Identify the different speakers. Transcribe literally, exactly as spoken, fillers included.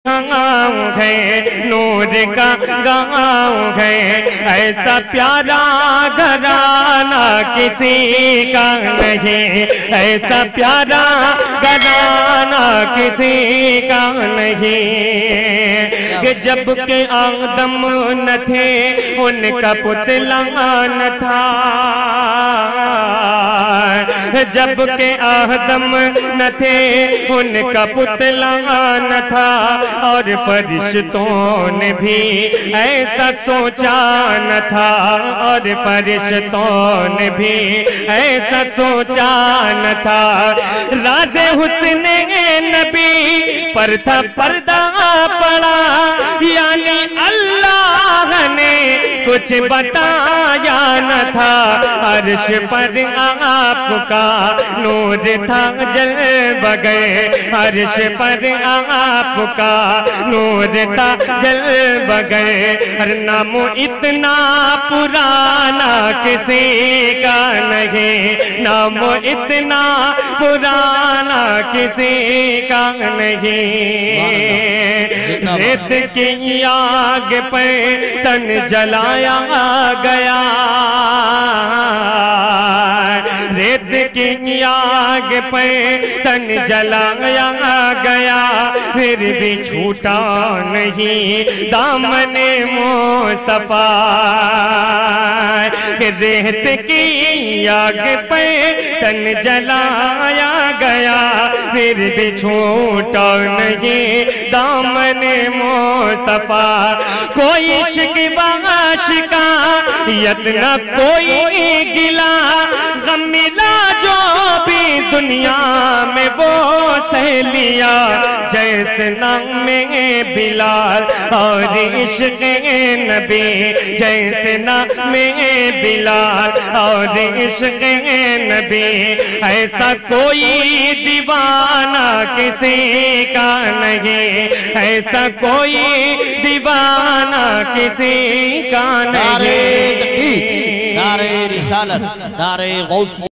Speaker 1: گاؤں ہے نور کا گاؤں ہے ایسا پیارا گھرانہ کسی کا نہیں ایسا پیارا گھرانہ کسی کا نہیں کہ جب کہ آدم نہ تھے ان کا پتلا نہ تھا جب کہ آدم نہ تھے ان کا پتلا نہ تھا اور فرشتوں نے بھی ایسا سوچا نہ تھا اور فرشتوں نے بھی ایسا سوچا نہ تھا راز حسن نبی پر تھا پردہ پڑا یعنی اللہ نے کچھ بتایا نہ تھا عرش پر آپ کا نور تھا جلوہ گئے عرش پر آپ کا نور تھا جلوہ گئے ہر نام اتنا پرانا کسی کا نہیں نام اتنا پرانا کسی کا نہیں ریت کی آگ پہ تن جلایا گیا ریت کی آگ پہ تن جلایا گیا پھر بھی چھوٹا نہیں دامن مصطفیٰ ریت کی آگ پہ تن جلایا گیا پھر بھی چھوٹا نہیں دامن مصطفیٰ کوئی شکوہ شکایت نہ کوئی گلا غم ملا جو بھی دنیا میں وہ سہ لیا جیسے نام بلال اور عشق نبی جیسے نام بلال اور عشق نبی ایسا کوئی دیوانہ کسی کا نہیں ایسا کوئی دیوانہ کسی کا نہیں
Speaker 2: نعرہ رسالت نعرہ غوث